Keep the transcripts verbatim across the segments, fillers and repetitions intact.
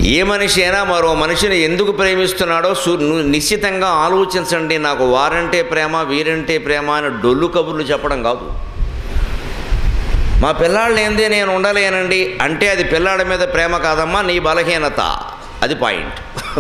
ఏ మనిషి అయినా మరో మనిషిని ఎందుకు ప్రేమిస్తున్నాడో నిశ్చితంగా ఆలోచించండి. నాకు వారంటే ప్రేమ, వీరంటే ప్రేమ అని డొల్లు కబుర్లు చెప్పడం కాదు. మా పిల్లాళ్ళు ఏందే నేను ఉండలేనండి అంటే అది పిల్లాడి మీద ప్రేమ కాదమ్మా, నీ బలహీనత. అది పాయింట్.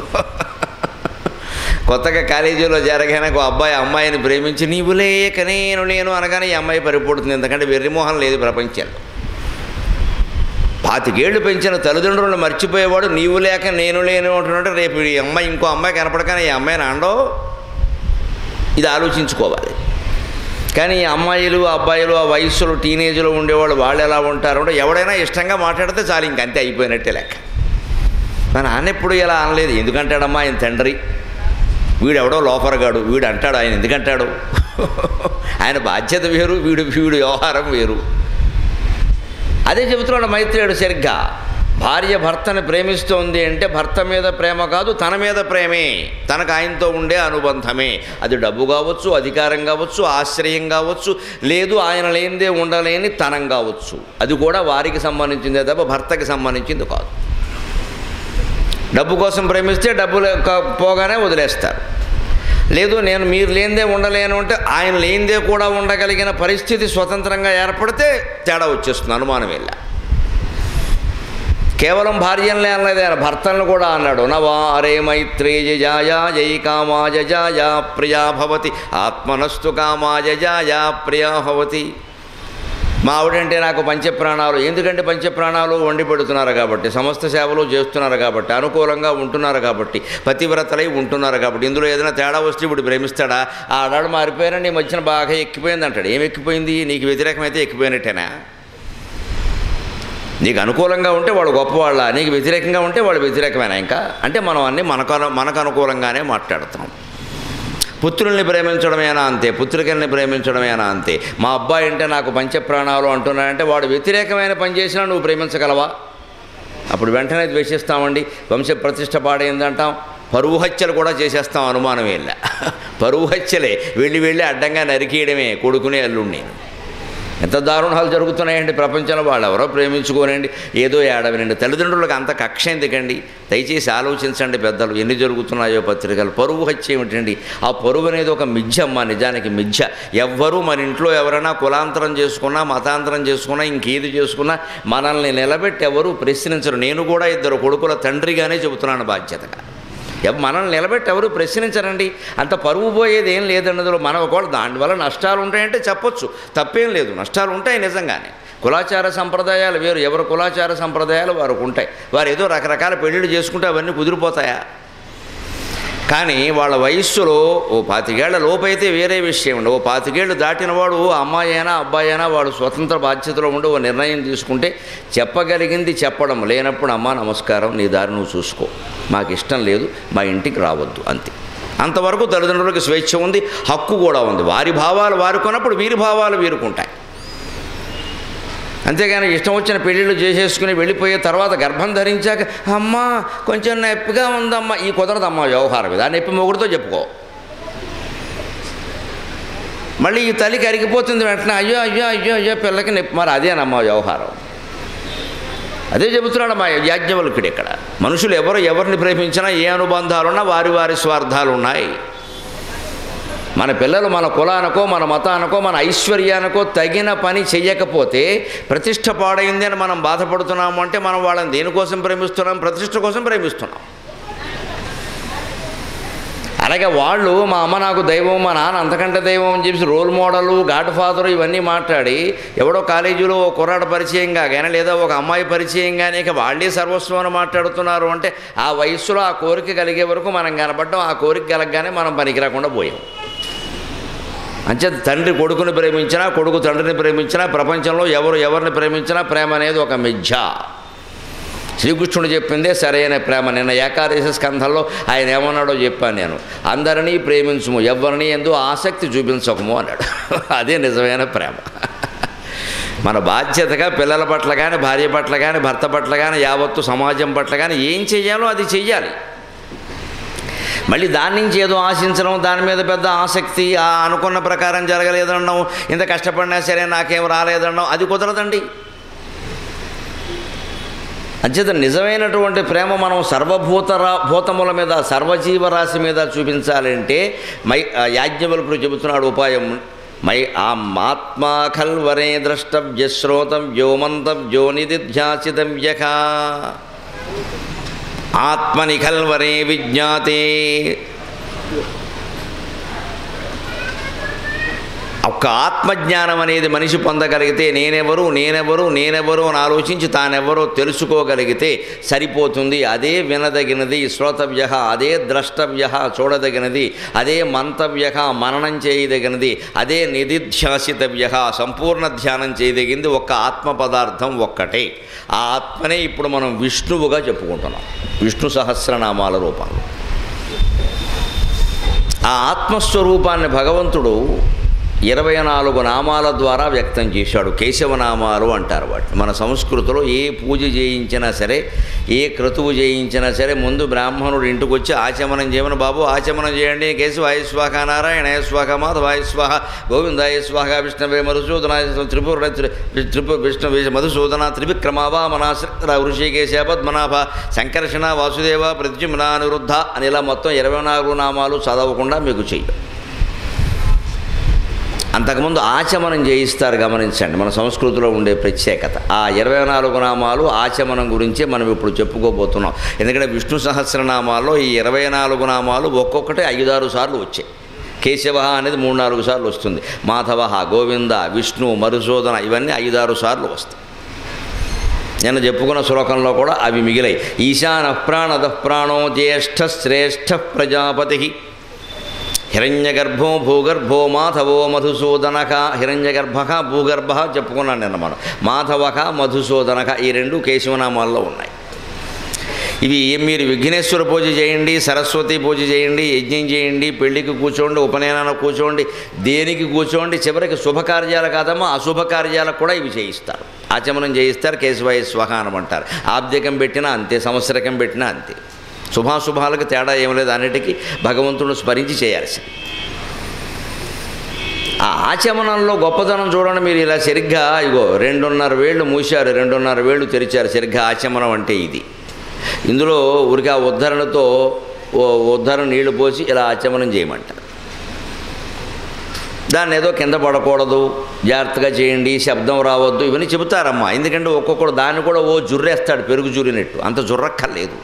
కొత్తగా కాలేజీలో జరగానే ఒక అబ్బాయి అమ్మాయిని ప్రేమించి నీవు లేక నేను నేను అనగానే ఈ అమ్మాయి పరిపడుతుంది. ఎందుకంటే వెర్రిమోహం లేదు ప్రపంచంలో. పాతికేళ్లు పెంచిన తల్లిదండ్రులను మర్చిపోయేవాడు నీవు లేక నేను లేను అంటున్నట్టు రేపు ఈ అమ్మాయి ఇంకో అమ్మాయి కనపడగానే ఈ అమ్మాయిని అండో. ఇది ఆలోచించుకోవాలి. కానీ ఈ అమ్మాయిలు అబ్బాయిలు ఆ వయస్సులో టీనేజ్లో ఉండేవాళ్ళు వాళ్ళు ఎలా ఉంటారు అంటే ఎవడైనా ఇష్టంగా మాట్లాడితే చాలు, ఇంకంతే అయిపోయినట్టే లెక్క. మా నాన్న ఎప్పుడు ఇలా అనలేదు. ఎందుకంటాడమ్మా ఆయన తండ్రి, వీడెవడో లోపరగాడు, వీడు అంటాడు. ఆయన ఎందుకంటాడు? ఆయన బాధ్యత వేరు, వీడు వీడు వ్యవహారం వేరు. అదే చెబుతున్నాడు మైత్రేయుడు సరిగ్గా. భార్య భర్తని ప్రేమిస్తోంది అంటే భర్త మీద ప్రేమ కాదు, తన మీద ప్రేమే, తనకు ఆయనతో ఉండే అనుబంధమే. అది డబ్బు కావచ్చు, అధికారం కావచ్చు, ఆశ్రయం కావచ్చు, లేదు ఆయన లేనిదే ఉండలేని తనం కావచ్చు. అది కూడా వారికి సంబంధించిందే తప్ప భర్తకి సంబంధించింది కాదు. డబ్బు కోసం ప్రేమిస్తే డబ్బులు పోగానే వదిలేస్తారు. లేదు నేను మీరు లేనిదే ఉండలేను అంటే ఆయన లేనిదే కూడా ఉండగలిగిన పరిస్థితి స్వతంత్రంగా ఏర్పడితే తేడా వచ్చేస్తుంది, అనుమానం వెళ్ళ. కేవలం భార్యలనే అనలేదు ఆయన, భర్తలను కూడా అన్నాడు. నవారే మైత్రేయ జాయ జై కామాయ జాయ ప్రియా భవతి ఆత్మనస్తు కామాయ జాయ ప్రియా భవతి. మా ఆవిడంటే నాకు పంచప్రాణాలు. ఎందుకంటే పంచప్రాణాలు వండి పెడుతున్నారు కాబట్టి, సమస్త సేవలు చేస్తున్నారు కాబట్టి, అనుకూలంగా ఉంటున్నారు కాబట్టి, పతివ్రతలై ఉంటున్నారు కాబట్టి. ఇందులో ఏదైనా తేడా వస్తే ఇప్పుడు ప్రేమిస్తాడా? ఆ ఆడాడు మారిపోయారని నీ మధ్యన బాగా ఎక్కిపోయింది అంటాడు. ఏం ఎక్కిపోయింది? నీకు వ్యతిరేకమైతే ఎక్కిపోయినట్టేనా? నీకు అనుకూలంగా ఉంటే వాడు గొప్పవాళ్ళ, నీకు వ్యతిరేకంగా ఉంటే వాడు వ్యతిరేకమేనా? ఇంకా అంటే మనం అన్నీ మనకు మనకు అనుకూలంగానే మాట్లాడుతున్నాం. పుత్రుల్ని ప్రేమించడమేనా అంతే, పుత్రికల్ని ప్రేమించడమేనా అంతే. మా అబ్బాయి అంటే నాకు పంచప్రాణాలు అంటున్నాడంటే వాడు వ్యతిరేకమైన పని చేసినా నువ్వు ప్రేమించగలవా? అప్పుడు వెంటనే ద్వేషిస్తామండి. వంశ ప్రతిష్ట పాడైందంటాం, పరువు హత్యలు కూడా చేసేస్తాం, అనుమానం వెళ్ళ. పరువు హత్యలే, వెళ్ళి వెళ్ళి అడ్డంగా నరికేయడమే కొడుకునే అల్లుడిని. ఎంత దారుణాలు జరుగుతున్నాయండి ప్రపంచంలో. వాళ్ళు ఎవరో ప్రేమించుకోనండి, ఏదో ఏడవనండి. తల్లిదండ్రులకు అంత కక్ష ఎందుకండి? దయచేసి ఆలోచించండి పెద్దలు, ఎన్ని జరుగుతున్నాయో పత్రికలు. పరువు హత్య ఏమిటండి? ఆ పరువు అనేది ఒక మిథ్య అమ్మ, నిజానికి మిథ్య. ఎవ్వరూ మన ఇంట్లో ఎవరైనా కులాంతరం చేసుకున్నా, మతాంతరం చేసుకున్నా, ఇంకేది చేసుకున్నా మనల్ని నిలబెట్టి ఎవరూ ప్రశ్నించరు. నేను కూడా ఇద్దరు కొడుకుల తండ్రిగానే చెబుతున్నాను బాధ్యతగా. మనల్ని నిలబెట్టి ఎవరు ప్రశ్నించరండి. అంత పరువు పోయేది ఏం లేదన్నదిలో. మనం ఒకవేళ దానివల్ల నష్టాలు ఉంటాయంటే చెప్పొచ్చు, తప్పేం లేదు. నష్టాలు ఉంటాయి నిజంగానే. కులాచార సంప్రదాయాలు వేరు, ఎవరు కులాచార సంప్రదాయాలు వారికి ఉంటాయి. వారు ఏదో రకరకాల పెళ్ళిళ్ళు చేసుకుంటే అవన్నీ కుదిరిపోతాయా? కానీ వాళ్ళ వయస్సులో ఓ పాతికేళ్ల లోపైతే వేరే విషయం ఉండి, ఓ పాతికేళ్ళు దాటినవాడు అమ్మాయి అయినా అబ్బాయి అయినా వాడు స్వతంత్ర బాధ్యతలో ఉండి ఓ నిర్ణయం తీసుకుంటే చెప్పగలిగింది చెప్పడం, లేనప్పుడు అమ్మా నమస్కారం, నీ దారి నువ్వు చూసుకో, మాకు ఇష్టం లేదు, మా ఇంటికి రావద్దు, అంతే. అంతవరకు తల్లిదండ్రులకు స్వేచ్ఛ ఉంది, హక్కు కూడా ఉంది. వారి భావాలు వారుకున్నప్పుడు వీరి భావాలు వీరుకుంటాయి. అంతేగాని ఇష్టం వచ్చిన పెళ్ళిళ్ళు చేసేసుకుని వెళ్ళిపోయే తర్వాత గర్భం ధరించాక అమ్మా కొంచెం నొప్పిగా ఉందమ్మా, ఈ కుదరదమ్మా వ్యవహారం. ఇది ఆ నొప్పి మొగుడితో చెప్పుకో. మళ్ళీ ఈ తల్లికి అరిగిపోతుంది వెంటనే, అయ్యో అయ్యో అయ్యో అయ్యో పిల్లకి నొప్పి. మరి అదేనమ్మా వ్యవహారం. అదే చెబుతున్నాడు మా యాజ్ఞవల్కుడు ఇక్కడ. మనుషులు ఎవరు ఎవరిని ప్రేమించినా ఏ అనుబంధాలున్నా వారి వారి స్వార్థాలు ఉన్నాయి. మన పిల్లలు మన కులానికో మన మతానికో మన ఐశ్వర్యానికో తగిన పని చెయ్యకపోతే ప్రతిష్ట పాడైంది అని మనం బాధపడుతున్నాము అంటే మనం వాళ్ళని దేనికోసం ప్రేమిస్తున్నాం? ప్రతిష్ట కోసం ప్రేమిస్తున్నాం. అలాగే వాళ్ళు మా అమ్మ నాకు దైవం, మా నాన్న అంతకంటే దైవం అని చెప్పి రోల్ మోడలు, గాడ్ ఫాదరు ఇవన్నీ మాట్లాడి ఎవడో కాలేజీలో ఓ కుర్రాడు పరిచయం కాగానే లేదా ఒక అమ్మాయి పరిచయం కానీ ఇక వాళ్ళే సర్వస్వం అని మాట్లాడుతున్నారు అంటే ఆ వయస్సులో ఆ కోరిక కలిగే వరకు మనం కనపడడం, ఆ కోరిక కలగగానే మనం పనికి రాకుండా పోయాం. అంచేత తండ్రి కొడుకుని ప్రేమించినా, కొడుకు తండ్రిని ప్రేమించినా, ప్రపంచంలో ఎవరు ఎవరిని ప్రేమించినా ప్రేమ అనేది ఒక మిథ్య. శ్రీకృష్ణుడు చెప్పిందే సరైన ప్రేమ. నిన్న ఏకాదశి స్కంధంలో ఆయన ఏమన్నాడో చెప్పాను నేను. అందరినీ ప్రేమించుము, ఎవరిని ఎందు ఆసక్తి చూపించకము అన్నాడు. అదే నిజమైన ప్రేమ. మన బాధ్యతగా పిల్లల పట్ల కానీ, భార్య పట్ల కానీ, భర్త పట్ల కానీ, యావత్తు సమాజం పట్ల కానీ ఏం చెయ్యాలో అది చెయ్యాలి. మళ్ళీ దాని నుంచి ఏదో ఆశించడం, దాని మీద పెద్ద ఆసక్తి, ఆ అనుకున్న ప్రకారం జరగలేదనడం, ఇంత కష్టపడినా సరే నాకేం రాలేదనడం, అది కుదరదండి. అంచేత నిజమైనటువంటి ప్రేమ మనం సర్వభూతరా భూతముల మీద సర్వజీవరాశి మీద చూపించాలంటే మై యాజ్ఞవల్కుడు చెబుతున్నాడు ఉపాయం. మై ఆత్మా ఖల్వరే ద్రష్టవ్య శ్రోతవ్యో మంతవ్యో నిదిధ్యాసితవ్యక ఆత్మని ఖల్వరే విజ్ఞాతే. ఒక్క ఆత్మజ్ఞానం అనేది మనిషి పొందగలిగితే నేనెవరు నేనెవరు నేనెవరు అని ఆలోచించి తానెవరో తెలుసుకోగలిగితే సరిపోతుంది. అదే వినదగినది శ్రోతవ్య, అదే ద్రష్టవ్య చూడదగినది, అదే మంతవ్య మననం చేయదగినది, అదే నిధిధ్యాసితవ్య సంపూర్ణ ధ్యానం చేయదగింది ఒక్క ఆత్మ పదార్థం ఒక్కటే. ఆ ఆత్మనే ఇప్పుడు మనం విష్ణువుగా చెప్పుకుంటున్నాం విష్ణు సహస్రనామాల రూపంలో. ఆ ఆత్మస్వరూపాన్ని భగవంతుడు ఇరవై నాలుగు నామాల ద్వారా వ్యక్తం చేశాడు. కేశవనామాలు అంటారు వాటి. మన సంస్కృతిలో ఏ పూజ చేయించినా సరే, ఏ క్రతువు చేయించినా సరే ముందు బ్రాహ్మణుడు ఇంటికి వచ్చి ఆచమనం చేయమని, బాబు ఆచమనం చేయండి, కేశవాయ స్వాహ, నారాయణాయ స్వాహ, మాధవాయ స్వాహ, గోవిందాయ స్వాహ, విష్ణవే మధుసూదనాయ త్రిపుర త్రిపు విష్ణు మధుసూదన త్రివిక్రమ వామనాశ్ర ఋషికేశ పద్మనాభ సంకర్షణ వాసుదేవ ప్రద్యుమ్న అనిరుద్ధ అని ఇలా మొత్తం ఇరవై నాలుగు నామాలు చదవకుండా మీకు చెయ్యి. అంతకుముందు ఆచమనం చేయిస్తారు. గమనించండి మన సంస్కృతిలో ఉండే ప్రత్యేకత. ఆ ఇరవై నాలుగు నామాలు ఆచమనం గురించే మనం ఇప్పుడు చెప్పుకోబోతున్నాం. ఎందుకంటే విష్ణు సహస్రనామాల్లో ఈ ఇరవై నాలుగు నామాలు ఒక్కొక్కటి ఐదారు సార్లు వచ్చాయి. కేశవ అనేది మూడు నాలుగు సార్లు వస్తుంది, మాధవ, గోవింద, విష్ణు, మధుసూదన ఇవన్నీ ఐదారు సార్లు వస్తాయి. నేను చెప్పుకున్న శ్లోకంలో కూడా అవి మిగిలాయి. ఈశాన ప్రాణద ప్రాణో జ్యేష్ఠ శ్రేష్ఠ ప్రజాపతి హిరణ్యగర్భో భూగర్భో మాధవో మధుసూదనక. హిరణ్యగర్భక భూగర్భ చెప్పుకున్నాను నిన్న మనం. మాధవక మధుసూదనక ఈ రెండు కేశవనామాల్లో ఉన్నాయి. ఇవి మీరు విఘ్నేశ్వర పూజ చేయండి, సరస్వతి పూజ చేయండి, యజ్ఞం చేయండి, పెళ్లికి కూర్చోండి, ఉపనయనానికి కూర్చోండి, దేనికి కూర్చోండి, చివరికి శుభకార్యాలు కాదమ్మా అశుభకార్యాలకు కూడా ఇవి చేయిస్తారు. ఆచమనం చేయిస్తారు. కేశవాయ స్వహ అనమంటారు. ఆబ్దికం పెట్టినా అంతే, సంవత్సరకం పెట్టినా అంతే. శుభాశుభాలకు తేడా ఏం లేదు, అన్నిటికీ భగవంతుడు స్మరించి చేయాల్సింది. ఆ ఆచమనంలో గొప్పతనం చూడండి. మీరు ఇలా సరిగ్గా ఇగో రెండున్నర వేళ్ళు మూశారు, రెండున్నర వేళ్ళు తెరిచారు. సరిగ్గా ఆచమనం అంటే ఇది. ఇందులో ఊరికి ఆ ఉద్ధరణతో ఓ ఉద్ధరణ నీళ్లు పోసి ఇలా ఆచమనం చేయమంటారు. దాన్ని ఏదో కింద పడకూడదు, జాగ్రత్తగా చేయండి, శబ్దం రావద్దు ఇవన్నీ చెబుతారమ్మా. ఎందుకంటే ఒక్కొక్కడు దాన్ని కూడా ఓ జుర్రేస్తాడు, పెరుగు జుర్రినట్టు. అంత జుర్రక్కర్లేదు.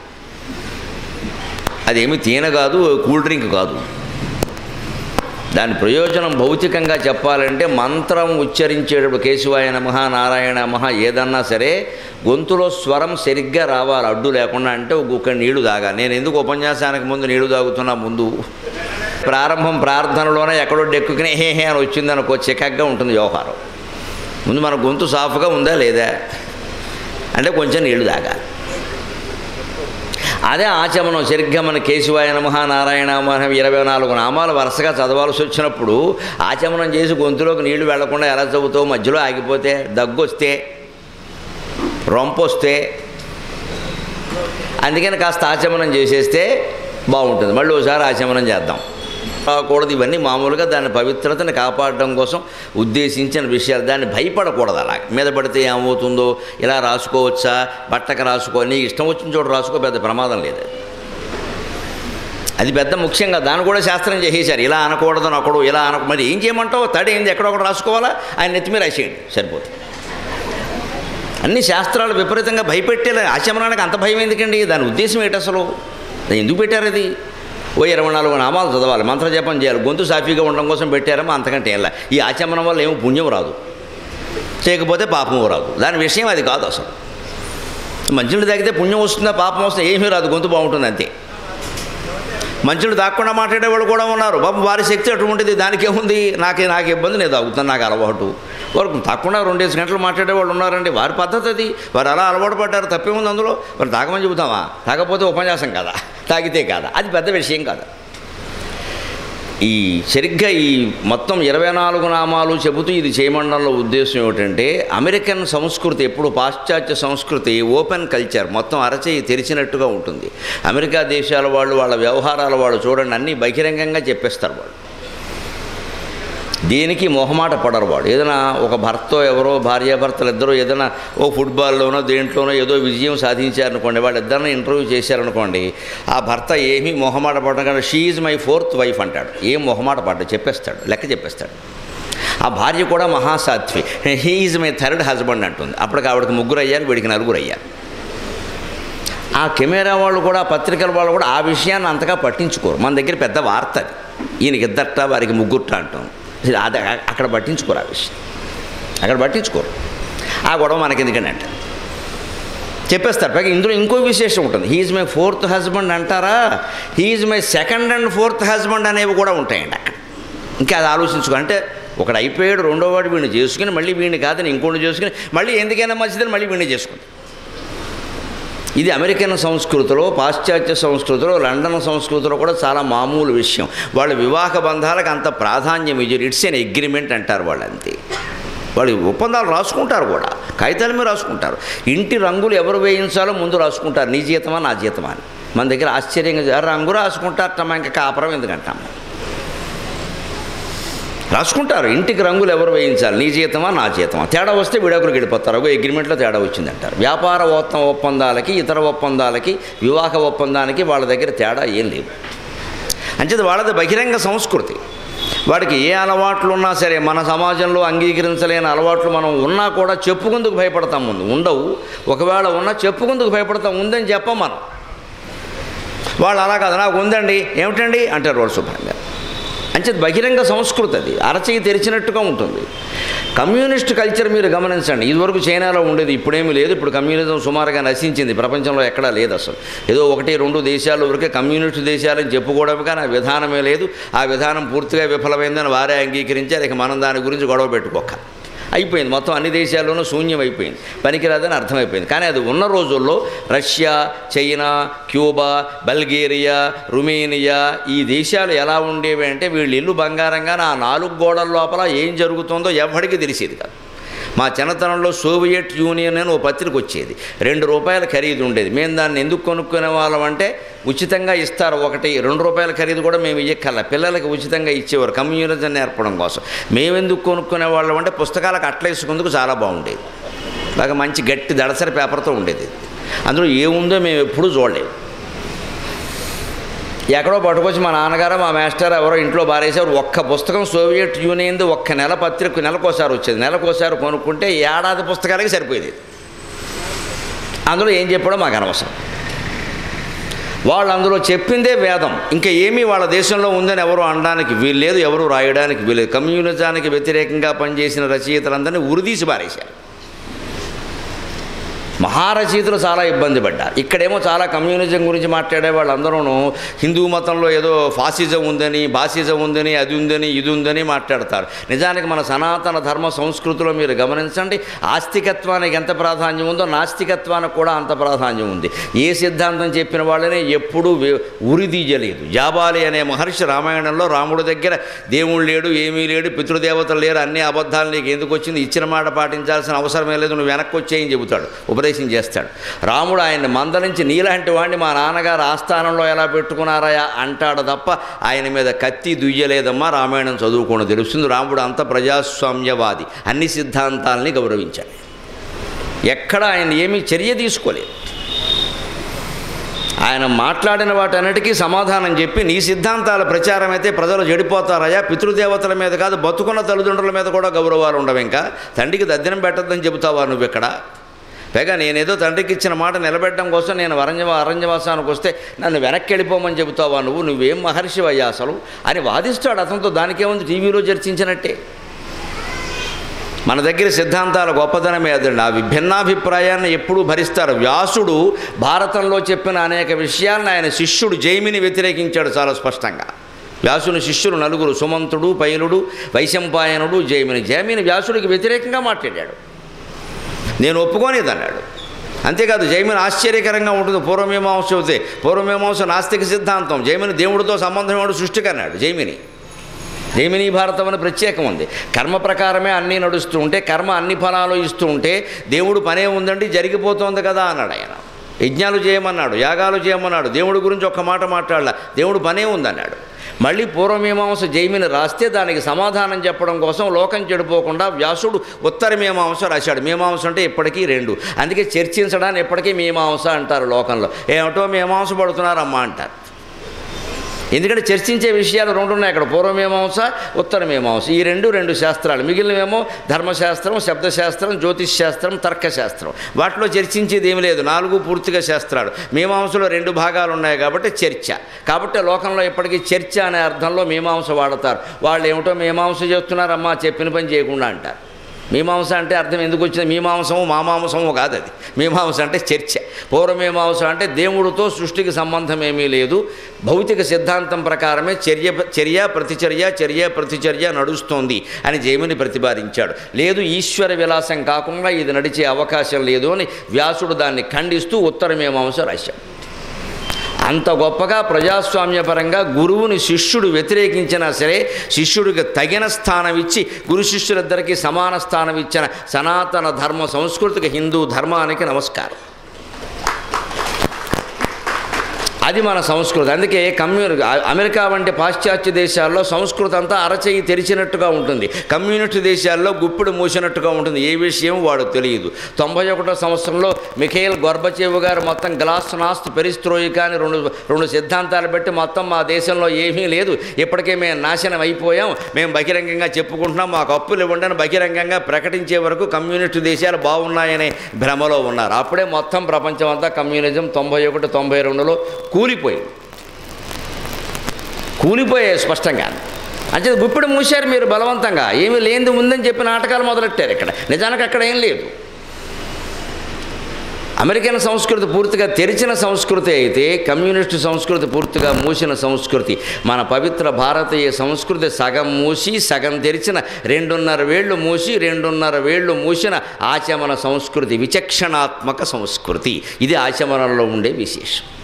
అదేమి తేనె కాదు, కూల్ డ్రింక్ కాదు. దాని ప్రయోజనం భౌతికంగా చెప్పాలంటే మంత్రం ఉచ్చరించేటప్పుడు కేశవాయ నమః, నారాయణ నమః ఏదన్నా సరే గొంతులో స్వరం సరిగ్గా రావాలి, అడ్డు లేకుండా. అంటే ఒక నీళ్లు తాగా. నేను ఎందుకు ఉపన్యాసానికి ముందు నీళ్లు తాగుతున్నా? ముందు ప్రారంభం ప్రార్థనలోనే ఎక్కడో డెక్కుకునే హే హే అని వచ్చిందనుకో చికగ్గా ఉంటుంది వ్యవహారం. ముందు మన గొంతు సాఫ్గా ఉందా లేదా అంటే కొంచెం నీళ్లు తాగాలి. అదే ఆచమనం. సరిగ్గా మన కేశవాయ నమః, నారాయణ నమః ఇరవై నాలుగు నామాలు వరుసగా చదవాల్సి వచ్చినప్పుడు ఆచమనం చేసి గొంతులోకి నీళ్లు వెళ్లకుండా ఎలా చదువుతావు? మధ్యలో ఆగిపోతే, దగ్గు వస్తే, రొంపు వస్తే. అందుకని కాస్త ఆచమనం చేసేస్తే బాగుంటుంది. మళ్ళీ ఒకసారి ఆచమనం చేద్దాం కూడదు. ఇవన్నీ మామూలుగా దాని పవిత్రతని కాపాడడం కోసం ఉద్దేశించిన విషయాలు. దాన్ని భయపడకూడదు. అలా మీద పడితే ఏమవుతుందో, ఇలా రాసుకోవచ్చా, బట్టకు రాసుకో, నీకు ఇష్టం వచ్చిన చోట రాసుకో, పెద్ద ప్రమాదం లేదు. అది పెద్ద ముఖ్యంగా దాన్ని కూడా శాస్త్రం చేసేశారు. ఇలా అనకూడదు ఒకడు, ఇలా అన మరి ఏం చేయమంటావు? తడి ఏంది ఎక్కడొకటి రాసుకోవాలా, ఆయన నెత్తిమీద రాసేయండి సరిపోతుంది. అన్ని శాస్త్రాలు విపరీతంగా భయపెట్టేలా. ఆచమనానికి అంత భయం ఎందుకండి? దాని ఉద్దేశం ఏంటి అసలు? ఎందుకు పెట్టారు అది? ఓ ఇరవై నాలుగు నామాలు చదవాలి, మంత్రజపం చేయాలి, గొంతు సాఫీగా ఉండడం కోసం పెట్టారమ్మా, అంతకంటే ఏం. ఈ ఆచమనం వల్ల ఏమో పుణ్యం రాదు, చేయకపోతే పాపము రాదు. దాని విషయం అది కాదు అసలు. మంచినీళ్ళు తాగితే పుణ్యం వస్తుందా పాపం వస్తుందా? ఏమీ రాదు, గొంతు బాగుంటుంది అంతే. మంచినీళ్ళు తాగకుండా మాట్లాడేవాళ్ళు కూడా ఉన్నారు. బాబు వారి శక్తి అటువంటిది, దానికి ఏముంది, నాకే నాకు ఇబ్బంది, నేను తాగుతాను, నాకు అలవాటు. వారు తాగకుండా రెండేసి గంటలు మాట్లాడేవాళ్ళు ఉన్నారండి. వారి పద్ధతి అది, వారు అలా అలవాటు పడ్డారు, తప్పేముంది అందులో. వారు తాగమని చెబుతామా? తాగకపోతే ఉపన్యాసం కదా, తాగితే కాదా, అది పెద్ద విషయం కాదు. ఈ సరిగ్గా ఈ మొత్తం ఇరవై నాలుగు నామాలు చెబుతూ ఇది చేయమండంలో ఉద్దేశం ఏమిటంటే, అమెరికన్ సంస్కృతి ఎప్పుడు పాశ్చాత్య సంస్కృతి ఓపెన్ కల్చర్, మొత్తం అరచేయి తెరిచినట్టుగా ఉంటుంది. అమెరికా దేశాల వాళ్ళు వాళ్ళ వ్యవహారాల వాళ్ళు చూడండి అన్నీ బహిరంగంగా చెప్పేస్తారు వాళ్ళు. దేనికి మొహమాట పడరు వాడు. ఏదైనా ఒక భర్త ఎవరో భార్యాభర్తలు ఇద్దరు ఏదైనా ఓ ఫుట్బాల్లోనో దేంట్లోనో ఏదో విజయం సాధించారనుకోండి, వాళ్ళు ఇద్దరిని ఇంటర్వ్యూ చేశారనుకోండి, ఆ భర్త ఏమీ మొహమాట పడడం కానీ she is my fourth wife అంటాడు. ఏం మొహమాట పడ్డ చెప్పేస్తాడు, లెక్క చెప్పేస్తాడు. ఆ భార్య కూడా మహాసాధ్వి, he is my third husband అంటుంది. అప్పటికి ఆవిడకి ముగ్గురు అయ్యారు, వీడికి నలుగురు అయ్యారు. ఆ కెమెరా వాళ్ళు కూడా పత్రికల వాళ్ళు కూడా ఆ విషయాన్ని అంతగా పట్టించుకోరు. మన దగ్గర పెద్ద వార్త అది, ఈయనకి ఇద్దరట వారికి ముగ్గురట అంటాం. అది అక్కడ పట్టించుకోరు, ఆ విషయం అక్కడ పట్టించుకోరు. ఆ గొడవ మనకి ఎందుకంటే అంటే చెప్పేస్తారు. పైగా ఇందులో ఇంకో విశేషం ఉంటుంది. హీఈజ్ మై ఫోర్త్ హస్బెండ్ అంటారా, he is my second and fourth husband అనేవి కూడా ఉంటాయండి అక్కడ. ఇంకా అది ఆలోచించుకో. అంటే ఒకడు అయిపోయాడు, రెండో వాడు వీడిని చేసుకుని మళ్ళీ వీడిని కాదని ఇంకోటి చేసుకుని మళ్ళీ ఎందుకైనా మంచిదని మళ్ళీ వీడిని చేసుకుంది. ఇది అమెరికన్ సంస్కృతిలో, పాశ్చాత్య సంస్కృతిలో, లండన్ సంస్కృతిలో కూడా చాలా మామూలు విషయం. వాళ్ళ వివాహ బంధాలకు అంత ప్రాధాన్యం ఇచ్చారు. ఇట్స్ ఎన్ అగ్రిమెంట్ అంటారు వాళ్ళు, అంతే. వాళ్ళు ఒప్పందాలు రాసుకుంటారు కూడా, కాగితాల మీద రాసుకుంటారు. ఇంటి రంగులు ఎవరు వేయించాలో ముందు రాసుకుంటారు, నీ జీతమా నా జీతమా అని. మన దగ్గర ఆశ్చర్యంగా రంగు రాసుకుంటారటమ్మా, ఇంకా కాపురం ఎందుకంటాము రాసుకుంటారు. ఇంటికి రంగులు ఎవరు వేయించాలి, నీ జీతమా నా జీతమా, తేడా వస్తే విడాకులకు వెళ్ళిపోతారు. ఒక అగ్రిమెంట్లో తేడా వచ్చిందంటారు. వ్యాపార ఒప్పందాలకి, ఇతర ఒప్పందాలకి, వివాహ ఒప్పందానికి వాళ్ళ దగ్గర తేడా ఏం లేదు. అంచేది వాళ్ళది బహిరంగ సంస్కృతి. వాడికి ఏ అలవాట్లు ఉన్నా సరే, మన సమాజంలో అంగీకరించలేని అలవాట్లు మనం ఉన్నా కూడా చెప్పుకుందుకు భయపడతాం. ముందు ఉండవు, ఒకవేళ ఉన్నా చెప్పుకుందుకు భయపడతాం, ఉందని చెప్పం మనం. వాళ్ళు అలా కాదు, నాకు ఉందండి, ఏమిటండి అంటారు వాళ్ళు శుభ్రంగా. అంటే బహిరంగ సంస్కృతి, అది అరచేయి తెరిచినట్టుగా ఉంటుంది. కమ్యూనిస్ట్ కల్చర్ మీరు గమనించండి. ఇదివరకు చైనాలో ఉండేది, ఇప్పుడేమీ లేదు. ఇప్పుడు కమ్యూనిజం సుమారుగా నశించింది, ప్రపంచంలో ఎక్కడా లేదు అసలు. ఏదో ఒకటి రెండు దేశాల వరకే కమ్యూనిస్ట్ దేశాలని చెప్పుకోవడం, కానీ ఆ విధానమే లేదు. ఆ విధానం పూర్తిగా విఫలమైందని వారే అంగీకరించారు. ఇక మనం దాని గురించి గొడవ పెట్టుకోక అయిపోయింది. మొత్తం అన్ని దేశాల్లోనూ శూన్యం అయిపోయింది, పనికిరాదని అర్థమైపోయింది. కానీ అది ఉన్న రోజుల్లో Russia, China, Cuba, Bulgaria, Romania ఈ దేశాలు ఎలా ఉండేవి అంటే, వీళ్ళు ఇల్లు బంగారంగా ఆ నాలుగు గోడల లోపల ఏం జరుగుతుందో ఎవరికి తెలిసేది కాదు. మా చిన్నతనంలో సోవియట్ యూనియన్ అని ఓ పత్రిక వచ్చేది, రెండు రూపాయల ఖరీదు ఉండేది. మేము దాన్ని ఎందుకు కొనుక్కునే వాళ్ళం అంటే, ఉచితంగా ఇస్తారు ఒకటి, రెండు రూపాయల ఖరీదు కూడా మేము ఇయ్యక్కర్ల, పిల్లలకి ఉచితంగా ఇచ్చేవారు కమ్యూనిజం నేర్పడం కోసం. మేమెందుకు కొనుక్కునే వాళ్ళం అంటే, పుస్తకాలకు అట్లేసుకుందుకు చాలా బాగుండేది. బాగా మంచి గట్టి దడసరి పేపర్తో ఉండేది. అందులో ఏముందో మేము ఎప్పుడూ చూడలేదు. ఎక్కడో పట్టుకొచ్చి మా నాన్నగారు, మా మాస్టర్ ఎవరో ఇంట్లో బారేసారు. ఒక్క పుస్తకం సోవియట్ యూనియన్ది ఒక్క నెల పత్రిక నెలకోసారి వచ్చేది. నెలకోసారి కొనుక్కుంటే ఏడాది పుస్తకాలకి సరిపోయేది. అందులో ఏం చెప్పాడో మాకు అనవసరం. వాళ్ళు అందులో చెప్పిందే వేదం, ఇంకా ఏమీ వాళ్ళ దేశంలో ఉందని ఎవరు అనడానికి వీల్లేదు, ఎవరు రాయడానికి వీల్లేదు. కమ్యూనిజానికి వ్యతిరేకంగా పనిచేసిన రచయితలందరినీ ఉరిదీసి బారేశారు. మహారచయితలు చాలా ఇబ్బంది పడ్డారు. ఇక్కడేమో చాలా కమ్యూనిజం గురించి మాట్లాడే వాళ్ళందరూ హిందూ మతంలో ఏదో ఫాసిజం ఉందని, బాసిజం ఉందని, అది ఉందని, ఇది ఉందని మాట్లాడతారు. నిజానికి మన సనాతన ధర్మ సంస్కృతిలో మీరు గమనించండి, ఆస్తికత్వానికి ఎంత ప్రాధాన్యం ఉందో నాస్తికత్వానికి కూడా అంత ప్రాధాన్యం ఉంది. ఏ సిద్ధాంతం చెప్పిన వాళ్ళనే ఎప్పుడూ ఉరిదీయలేదు. జాబాలి అనే మహర్షి రామాయణంలో రాముడి దగ్గర దేవుడు లేడు, ఏమీ లేడు, పితృదేవతలు లేరు, అన్ని అబద్ధాలు నీకు ఎందుకు వచ్చింది, ఇచ్చిన మాట పాటించాల్సిన అవసరమే లేదు, నువ్వు వెనక్కి వచ్చేయని చెబుతాడు, ఉపదేశం చేస్తాడు. రాముడు ఆయన్ని మందలించి, నీలాంటి వాడిని మా నాన్నగారు ఆస్థానంలో ఎలా పెట్టుకున్నారయా అంటాడు తప్ప ఆయన మీద కత్తి దుయ్యలేదమ్మా, రామాయణం చదువుకోవడం తెలుస్తుంది. రాముడు అంత ప్రజాస్వామ్యవాది, అన్ని సిద్ధాంతాలని గౌరవించాడు. ఎక్కడ ఆయన ఏమీ చర్య తీసుకోలేదు. ఆయన మాట్లాడిన వాటన్నిటికీ సమాధానం చెప్పి, నీ సిద్ధాంతాల ప్రచారం అయితే ప్రజలు చెడిపోతారయా, పితృదేవతల మీద కాదు బతుకున్న తల్లిదండ్రుల మీద కూడా గౌరవాలు ఉండవు, ఇంకా తండ్రికి దద్దనం పెట్టద్దని చెబుతావా నువ్వు ఇక్కడ? పైగా నేనేదో తండ్రికి ఇచ్చిన మాట నిలబెట్టడం కోసం నేను అరణ్యవా అరణ్యవాసానికి వస్తే నన్ను వెనక్కి వెళ్ళిపోమని చెబుతావా నువ్వు, నువ్వేం మహర్షివయ్యా అసలు అని వాదిస్తాడు అతనితో. దానికేముంది, టీవీలో చర్చించినట్టే. మన దగ్గర సిద్ధాంతాల గొప్పదనమే అదండి. ఆ విభిన్నాభిప్రాయాన్ని ఎప్పుడూ భరిస్తారు. వ్యాసుడు భారతంలో చెప్పిన అనేక విషయాలను ఆయన శిష్యుడు జైమిని వ్యతిరేకించాడు చాలా స్పష్టంగా. వ్యాసుని శిష్యులు నలుగురు, సుమంతుడు, పైలుడు, వైశంపాయనుడు, జైమిని. జైమిని వ్యాసుడికి వ్యతిరేకంగా మాట్లాడాడు, నేను ఒప్పుకోనేదన్నాడు. అంతేకాదు జైమిని ఆశ్చర్యకరంగా ఉంటుంది. పూర్వమీమాంస చదివితే పూర్వమీమాంస నాస్తిక సిద్ధాంతం, జైమిని దేవుడితో సంబంధం వాడు సృష్టికన్నాడు. జైమిని జైమిని భారతం అని ప్రత్యేకం ఉంది. కర్మ ప్రకారమే అన్నీ నడుస్తూ ఉంటే, కర్మ అన్ని ఫలాలు ఇస్తూ ఉంటే దేవుడు పనే ఉందండి జరిగిపోతుంది కదా అన్నాడు ఆయన. యజ్ఞాలు చేయమన్నాడు, యాగాలు చేయమన్నాడు, దేవుడి గురించి ఒక్క మాట మాట్లాడాల, దేవుడు పనే ఉందన్నాడు. మళ్ళీ పూర్వమీమాంస జైమిని రాస్తే దానికి సమాధానం చెప్పడం కోసం లోకం చెడిపోకుండా వ్యాసుడు ఉత్తర మీమాంస రాశాడు. మీమాంస అంటే ఇప్పటికీ రెండు, అందుకే చర్చించడాన్ని ఎప్పటికీ మీమాంస అంటారు లోకంలో. ఏమిటో మీమాంస పడుతున్నారమ్మా అంటారు. ఎందుకంటే చర్చించే విషయాలు రెండు ఉన్నాయి అక్కడ, పూర్వమీమాంస ఉత్తర మీమాంస. ఈ రెండు రెండు శాస్త్రాలు, మిగిలినవేమో ధర్మశాస్త్రం, శబ్దశాస్త్రం, జ్యోతిష్ శాస్త్రం, తర్కశాస్త్రం. వాటిలో చర్చించేది ఏమి లేదు, నాలుగు పూర్తిగా శాస్త్రాలు. మీమాంసలో రెండు భాగాలు ఉన్నాయి కాబట్టి చర్చ. కాబట్టి లోకంలో ఇప్పటికీ చర్చ అనే అర్థంలో మీమాంస వాడతారు. వాళ్ళు ఏమిటో మీమాంస చేస్తున్నారమ్మా చెప్పిన పని చేయకుండా అంటారు. మీమాంస అంటే అర్థం ఎందుకు వచ్చింది, మీమాంసము మామాంసము కాదు, అది మీమాంస అంటే చర్చ. పూర్వమీమాంస అంటే దేవుడితో సృష్టికి సంబంధం ఏమీ లేదు, భౌతిక సిద్ధాంతం ప్రకారమే చర్య చర్య ప్రతిచర్య చర్య ప్రతిచర్య నడుస్తోంది అని జైమిని ప్రతిపాదించాడు. లేదు, ఈశ్వర విలాసం కాకుండా ఇది నడిచే అవకాశం లేదు అని వ్యాసుడు దాన్ని ఖండిస్తూ ఉత్తర మీమాంస రాశాడు. అంత గొప్పగా ప్రజాస్వామ్యపరంగా గురువుని శిష్యుడు వ్యతిరేకించినా సరే శిష్యుడికి తగిన స్థానం ఇచ్చి గురు శిష్యులిద్దరికీ సమాన స్థానం ఇచ్చిన సనాతన ధర్మ సంస్కృతికి, హిందూ ధర్మానికి నమస్కారం. అది మన సంస్కృతి. అందుకే కమ్యూని అమెరికా వంటి పాశ్చాత్య దేశాల్లో సంస్కృతి అంతా అరచేయి తెరిచినట్టుగా ఉంటుంది, కమ్యూనిస్ట్ దేశాల్లో గుప్పిడి మూసినట్టుగా ఉంటుంది. ఏ విషయం వాడు తెలియదు. తొంభై ఒకటో సంవత్సరంలో మిఖేల్ గొర్బచేవ్ గారు మొత్తం గ్లాస్ నాస్త్ పెరిస్ట్రోయికా అని రెండు రెండు సిద్ధాంతాలు పెట్టి మొత్తం మా దేశంలో ఏమీ లేదు, ఇప్పటికే మేము నాశనం అయిపోయాం, మేము బహిరంగంగా చెప్పుకుంటున్నాం, మాకు అప్పులు ఇవ్వండి అని బహిరంగంగా ప్రకటించే వరకు కమ్యూనిస్టు దేశాలు బాగున్నాయనే భ్రమలో ఉన్నారు. అప్పుడే మొత్తం ప్రపంచం అంతా కమ్యూనిజం తొంభై ఒకటి తొంభై రెండులో కూలిపోయింది, కూలిపోయాయి స్పష్టంగా. అంటే గుప్పిడి మూసారు మీరు బలవంతంగా, ఏమీ లేనిది ఉందని చెప్పి నాటకాలు మొదలెట్టారు. ఇక్కడ నిజానికి అక్కడ ఏం లేదు. అమెరికన్ సంస్కృతి పూర్తిగా తెరిచిన సంస్కృతి అయితే కమ్యూనిస్టు సంస్కృతి పూర్తిగా మూసిన సంస్కృతి. మన పవిత్ర భారతీయ సంస్కృతి సగం మూసి సగం తెరిచిన, రెండున్నర వేళ్ళు మూసి రెండున్నర వేళ్ళు మూసిన ఆచమన సంస్కృతి, విచక్షణాత్మక సంస్కృతి. ఇది ఆచమనంలో ఉండే విశేషం.